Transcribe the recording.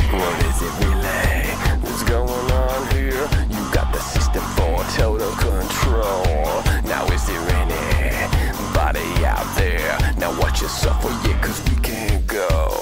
What is it really? What's going on here? You got the system for total control. Now is there anybody out there? Now watch yourself, oh yeah, cause we can't go.